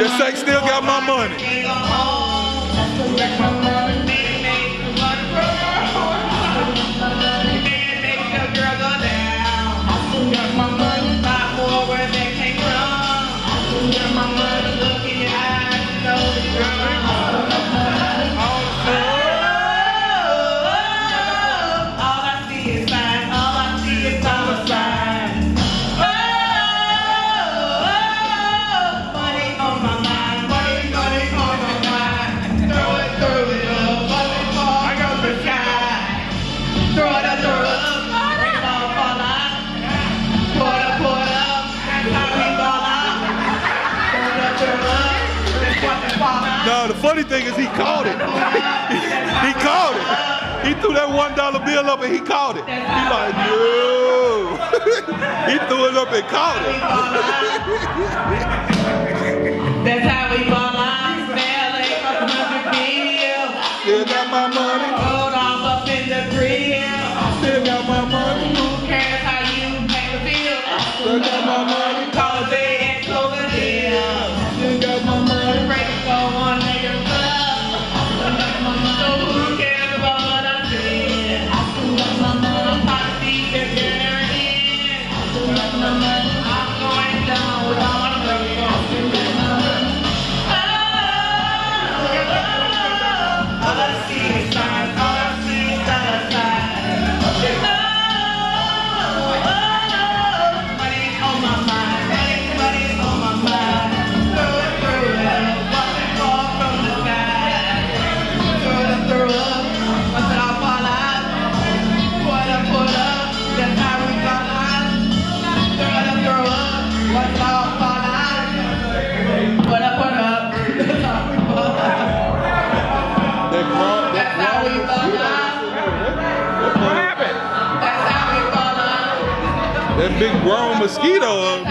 Just say still got my money. No, the funny thing is he caught it. He caught it. He threw that $1 bill up and he caught it. He's like, no. He threw it up and caught it. That's how we ball out. Still got my money. Gold off up in the grill. Still got my money. Who cares how you pay the bill? Still got my money. Call a day and close the deal. Still got my money. Break it for one nigga club. So who cares about what I said? I'm trying to see if you're in. I'm going down with all my money. All I see is signs. All I see is dollar signs. Money's on my mind. Money's on my mind. Throw it, watch it fall from the sky. Throw it up, watch it all fall out. Put up, that's how we fall out. Throw up, watch it all fall out. Put up, that's how we fall out. That's how we fall out. What happened? That's how we fall out. That big grown mosquito